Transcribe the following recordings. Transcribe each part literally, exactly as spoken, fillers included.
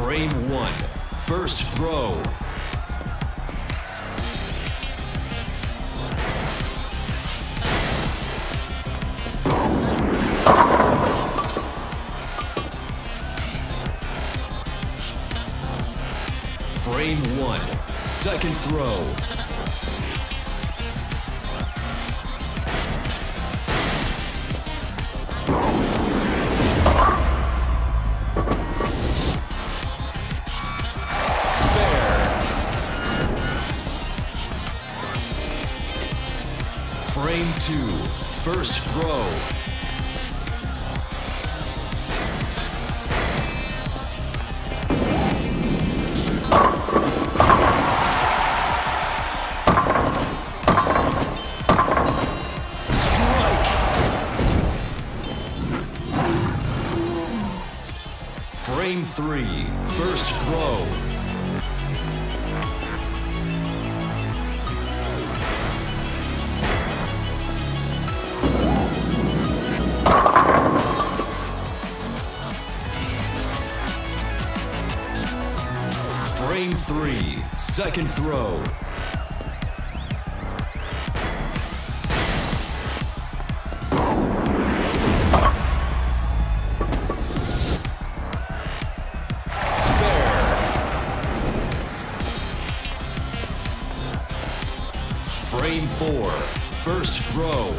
Frame one, first throw. Frame one, second throw. Frame two, first throw. Strike. Frame three, first throw. Frame three, second throw. Spare. Frame four, first throw.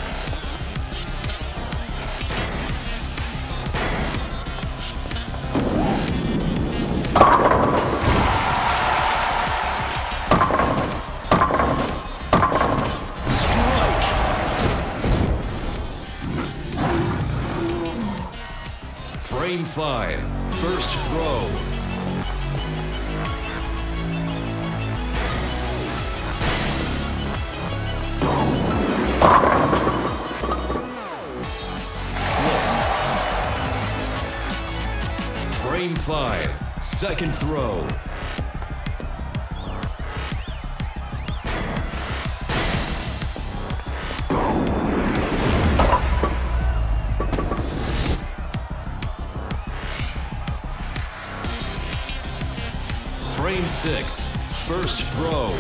Frame five, first throw. Split. Frame five, second throw. Frame six, first throw.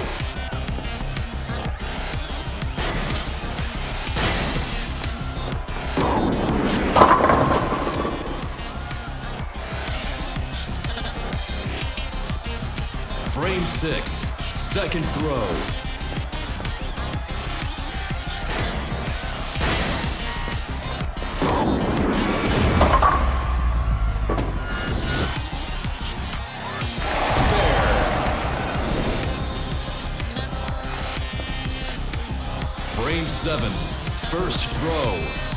Frame six, second throw. Frame seven, first throw.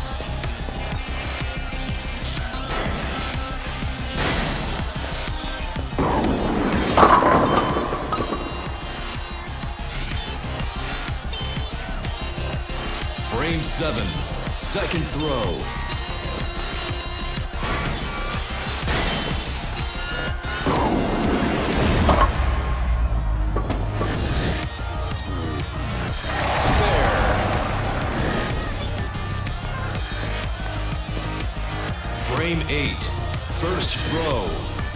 Frame seven, second throw. Frame eight, first throw.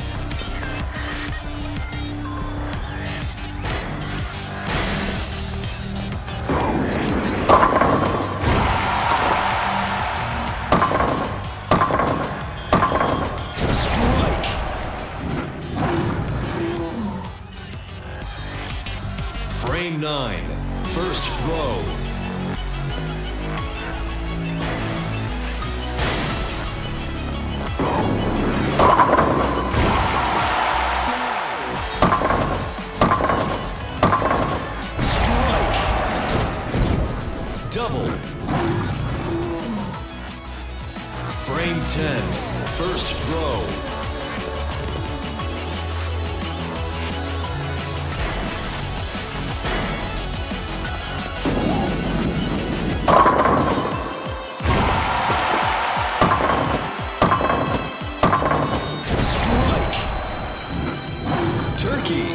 Strike. Frame nine, first throw. Double. Frame ten, first throw. Strike. Turkey.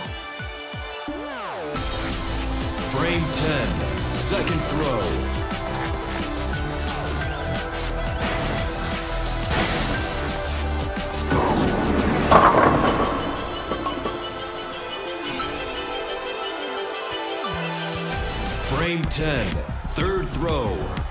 Frame ten, second throw. You ten, third throw.